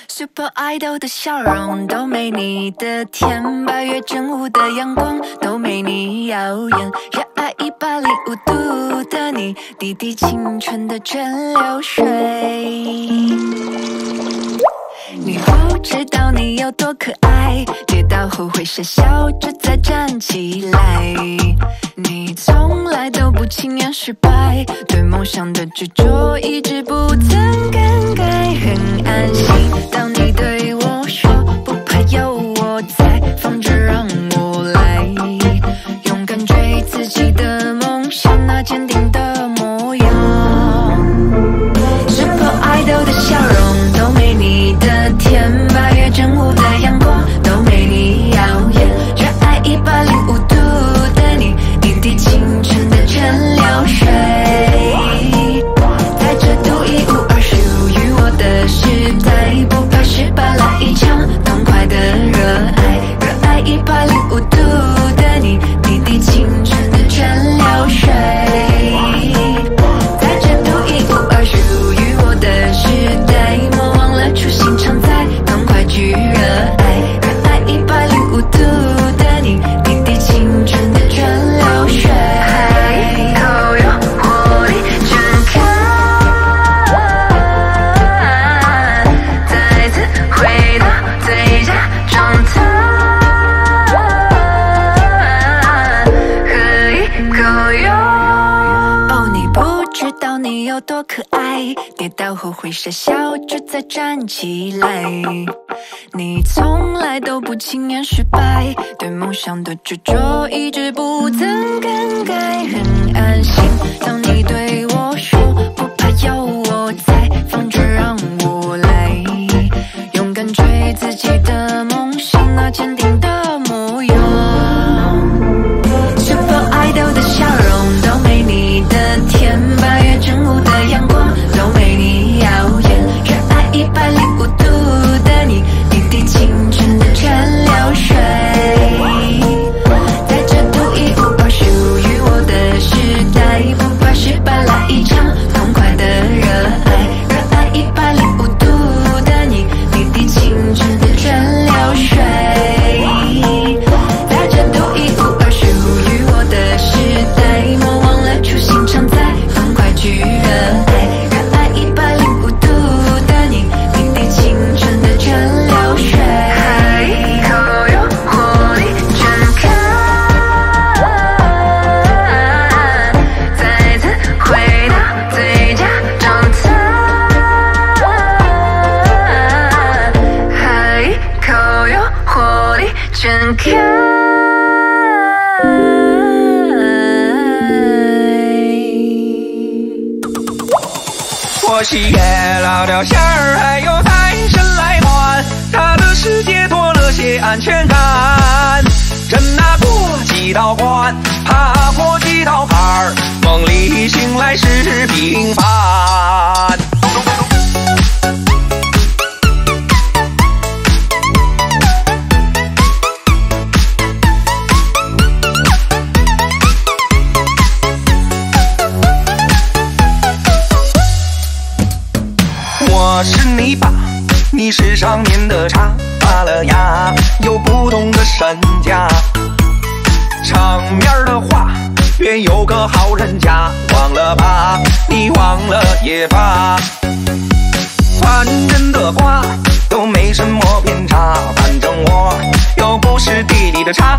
Super Idol 的笑容都没你的甜，8月正午的阳光都没你耀眼，热爱105度的你，滴滴青春的蒸馏水。你不知道你有多可爱，跌倒后会傻笑着再站起来。你从来都不轻言失败，对梦想的执着一直不曾更改。很安心，当你对我说不怕有我在，放着让我来，勇敢追自己的梦想，那坚定的模样。Super Idol 的笑容都没你的甜，8月正午的阳光都没你耀眼，热爱105度的你，滴滴青春的蒸馏水，在这独一无二属于我的时代，不怕失败，来一场痛快的热爱，热爱105度的你，滴滴青春的蒸馏水，在这独一无二属于我的时代，莫忘了初心常在，痛快去热爱，热爱105度的你，滴滴青春的蒸馏水，一口有活力全开，再次回到最佳状态，喝一口有。哦，你不知道你有多可爱，跌倒后会傻笑着再站起来。你从来都不轻言失败，对梦想的执着一直不曾更改。很安心，当你对我说不怕有我在，放着让我来，勇敢追自己的梦想，那坚定的模样。Super Idol 的笑容都没你的甜，8月正午的阳光都没你耀眼，热爱105度的你，滴滴青春的蒸馏水，在这独一无二属于我的时代，不怕失败，来一场痛快的热爱，热爱105度的你，滴滴青春的蒸馏水，在这独一无二属于我的时代，莫忘了初心常在，痛快去热爱，热爱105度的你，滴滴青春的蒸馏水，一口有活力全开，再次回到最佳状态，喝一口有活力全开。 我喜悦老掉线儿，还有财神来管，他的世界多了些安全感。真拿过几道关，爬过几道坎儿，梦里醒来是平凡。我是你爸，你是上面的茶，拔了牙有不同的身价。场面的话，愿有个好人家，忘了吧，你忘了也罢。凡人的话都没什么偏差，反正我又不是地里的茶。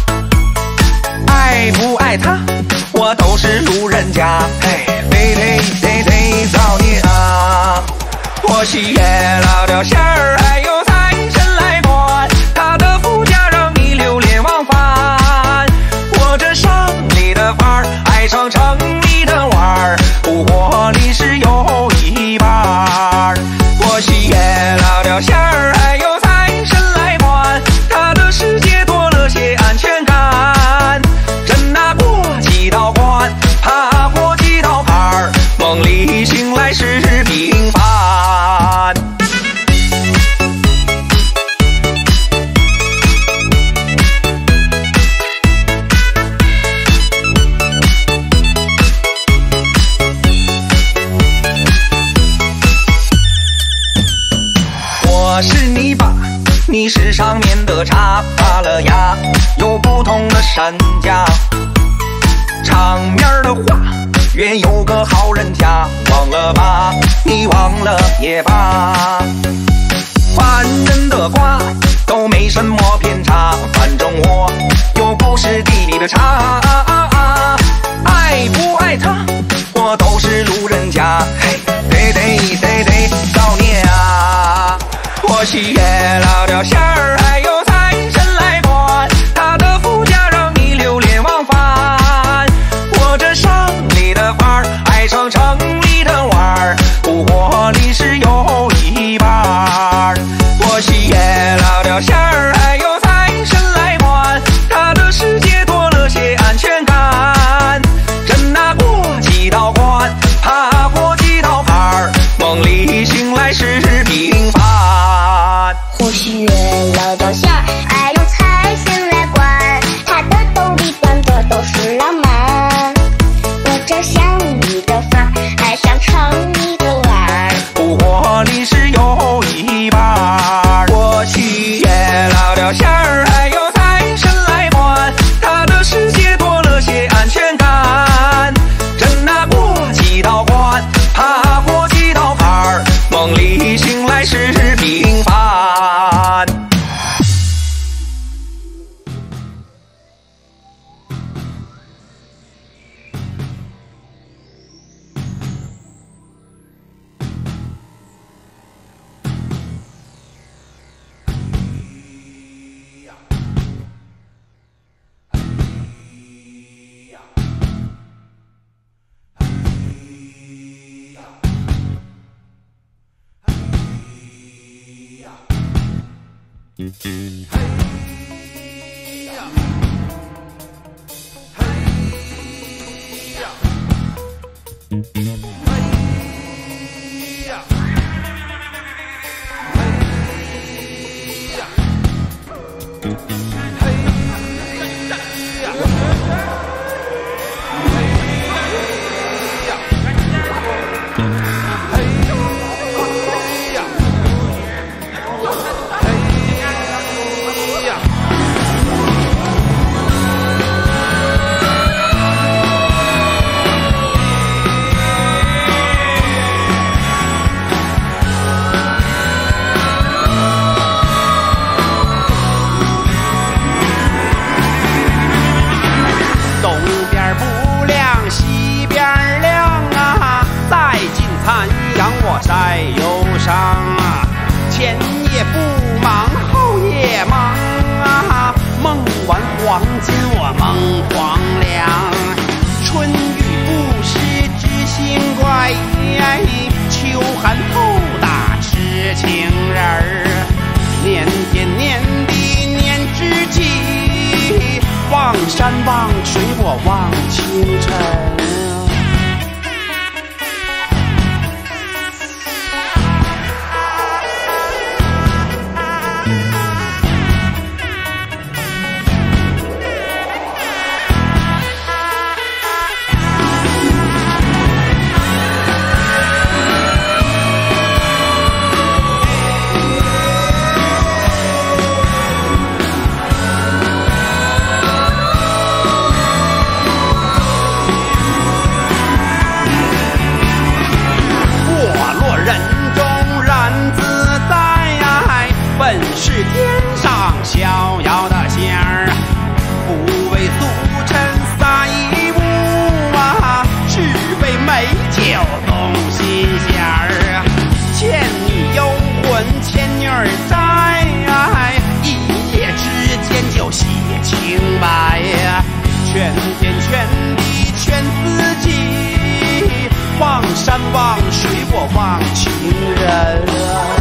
爱不爱他，我都是路人甲，嘿，非造孽啊！我喜悦老掉线儿，还有财神来管，他的副驾让你流连忘返。我这上里的范儿，爱上城里的玩儿，不过你是有一半儿。我喜悦老掉线儿，还有财神来管，他的世界多了些安全感。真拿过几道关，爬过几道坎儿，梦里醒来是平凡。 我是你爸，你是上面的茶，拔了牙有不同的身价。场面的话，愿有个好人家，忘了吧，你忘了也罢。凡人的瓜都没什么偏差，反正我又不是地里的茶。爱不爱他，我都是路人甲。嘿，对，少年啊，我喜悦老掉馅儿，还有财神来管，他的副驾让你流连忘返。我这乡里的范儿，爱上城里的玩儿，不过你是有一半儿。我喜悦老掉馅儿，还有财神来管，他的世界多了些安全感。人拿过几道关，爬过几道坎儿，梦里醒来是平凡。 或许月老掉馅儿，还有财神来管，他的兜里装着都是浪漫。我这乡里的范儿，爱上城里的玩儿， 不过你是有一半儿。我喜悦老掉馅儿，还有财神来管，他的世界多了些安全感。人拿过几道关，爬过几道坎儿，梦里醒来是平凡。 黄金我梦黄粱，春雨不时知心怪，秋寒后打痴情人儿。年天年地年知己，望山望水我望清晨。本是天上逍遥的仙儿，不为俗尘撒一物啊，只为美酒动心弦儿。倩女幽魂倩女儿在，一夜之间就写清白。全天全地全自己，望山望水我望情人。